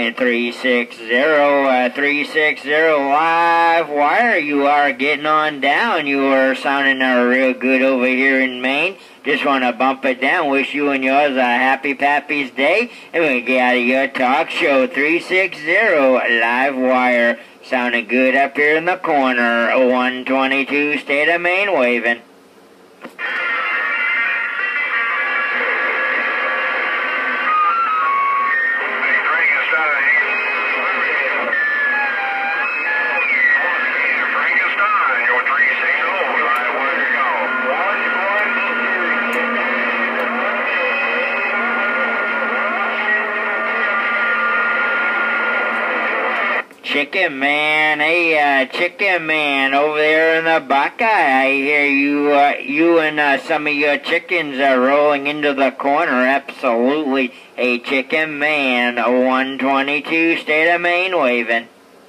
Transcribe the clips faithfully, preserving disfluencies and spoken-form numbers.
Hey, three sixty, uh, three sixty live wire. You are getting on down. You are sounding uh, real good over here in Maine. Just want to bump it down. Wish you and yours a happy Pappy's Day. And we get out of your talk show. three sixty live wire. Sounding good up here in the corner. one twenty-two State of Maine waving. Chicken Man, hey, uh, Chicken Man, over there in the Buckeye, I hear you, uh, you and uh, some of your chickens are rolling into the corner, absolutely. Hey, Chicken Man, one twenty-two State of Maine waving.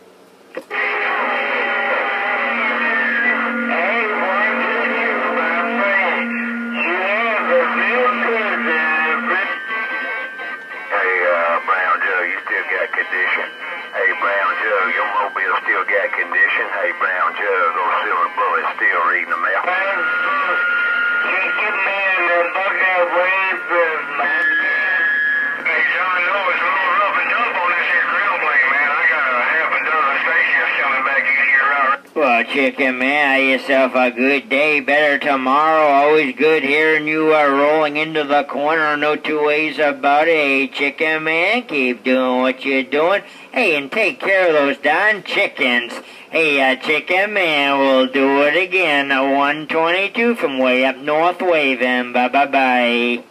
Hey, Brown Joe, your mobile still got condition. Hey, Brown Joe, those silver bullets still reading them out. Chicken Man, the Buckeye wave, man. Hey, John, no, it's a little rough and tough on this here grill blade, man. I got a half a dozen stations coming back in here out. Well, Chicken Man, have yourself a good day. Better tomorrow. Always good hearing you are rolling into the corner. No two ways about it. Hey, Chicken Man, keep doing what you're doing. Hey, and take care of those darn chickens. Hey, uh, Chicken Man, we'll do it again. one twenty-two from way up north waving. Bye-bye-bye.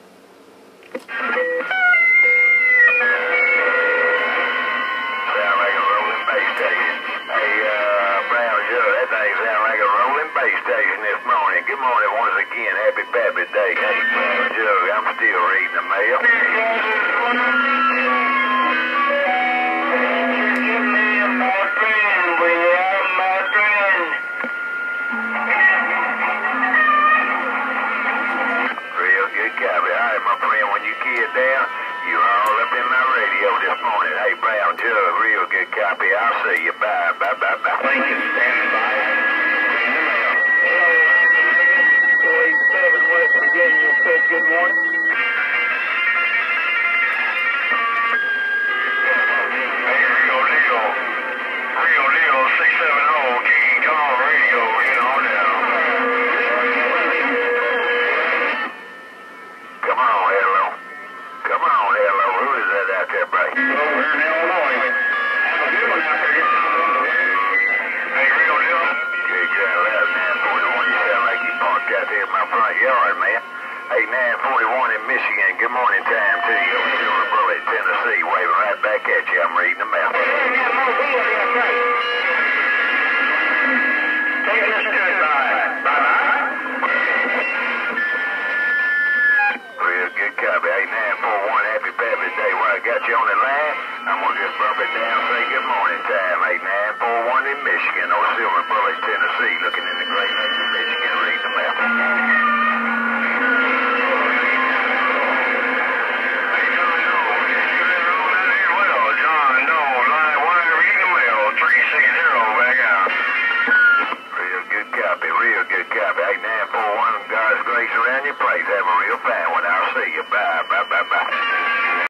Good morning once again. Happy Pappy Day. Hey, Joe, I'm still reading the mail. Chicken Man, my friend, we are my friend. Real good copy. All right, my friend, when you kid down, you all up in my radio this morning. Hey, Brown Joe, real good copy. I'll see you. Bye, bye, bye, bye. Thank you. Stand by. You said good morning. Hey, real deal. Real deal, six seven zero, King Kong Radio, you know now. Come on, hello. Come on, hello. Who is that out there, buddy? Over here in Illinois. Have a good one out there. Hey, real deal. Good guy, loud nine forty-one. You sound like you parked out there in my front yard, man. Hey, nine forty-one in Michigan, good morning time to you. Silver Bullet, Tennessee, waving right back at you. I'm reading them out. Taking us goodbye. Bye-bye. Real good copy. Hey, nine forty-one, happy Pappy Day. Well, I got you on the line. I'm going to just bump it down and say good morning time. Hey, nine forty-one in Michigan, or Silver Bullet, Tennessee, looking in the great lakes of Michigan, reading them out. Real good copy. Hey, nine four one, God's grace around your place. Have a real fine one. I'll see you. Bye, bye, bye.